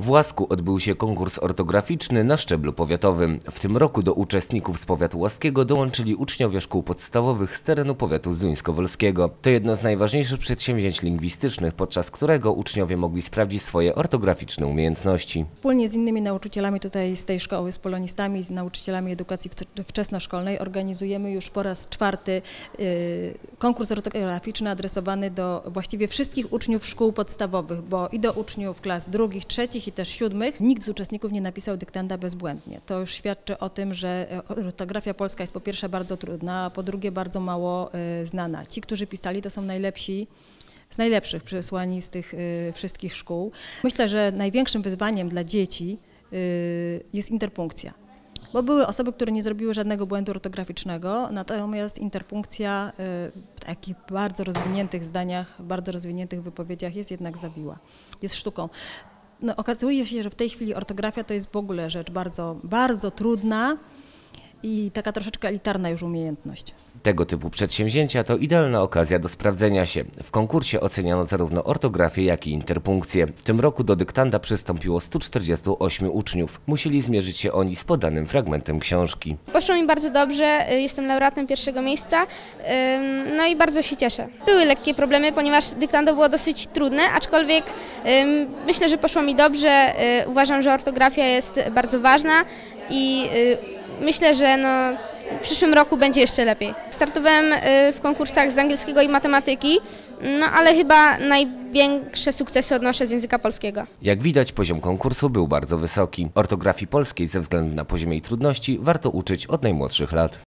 W Łasku odbył się konkurs ortograficzny na szczeblu powiatowym. W tym roku do uczestników z powiatu łaskiego dołączyli uczniowie szkół podstawowych z terenu powiatu zduńskowolskiego. To jedno z najważniejszych przedsięwzięć lingwistycznych, podczas którego uczniowie mogli sprawdzić swoje ortograficzne umiejętności. Wspólnie z innymi nauczycielami tutaj z tej szkoły, z polonistami, z nauczycielami edukacji wczesnoszkolnej organizujemy już po raz czwarty konkurs ortograficzny adresowany do właściwie wszystkich uczniów szkół podstawowych, bo i do uczniów klas drugich, trzecich i też siódmych. Nikt z uczestników nie napisał dyktanda bezbłędnie. To już świadczy o tym, że ortografia polska jest po pierwsze bardzo trudna, a po drugie bardzo mało znana. Ci, którzy pisali, to są najlepsi z najlepszych przesłani z tych wszystkich szkół. Myślę, że największym wyzwaniem dla dzieci jest interpunkcja. Bo były osoby, które nie zrobiły żadnego błędu ortograficznego, natomiast interpunkcja w takich bardzo rozwiniętych zdaniach, bardzo rozwiniętych wypowiedziach jest jednak zawiła, jest sztuką. No, okazuje się, że w tej chwili ortografia to jest w ogóle rzecz bardzo, bardzo trudna i taka troszeczkę elitarna już umiejętność. Tego typu przedsięwzięcia to idealna okazja do sprawdzenia się. W konkursie oceniano zarówno ortografię, jak i interpunkcję. W tym roku do dyktanda przystąpiło 148 uczniów. Musieli zmierzyć się oni z podanym fragmentem książki. Poszło mi bardzo dobrze, jestem laureatem pierwszego miejsca, no i bardzo się cieszę. Były lekkie problemy, ponieważ dyktando było dosyć trudne, aczkolwiek myślę, że poszło mi dobrze. Uważam, że ortografia jest bardzo ważna i myślę, że w przyszłym roku będzie jeszcze lepiej. Startowałem w konkursach z angielskiego i matematyki, ale chyba największe sukcesy odnoszę z języka polskiego. Jak widać, poziom konkursu był bardzo wysoki. Ortografii polskiej ze względu na poziom jej trudności warto uczyć od najmłodszych lat.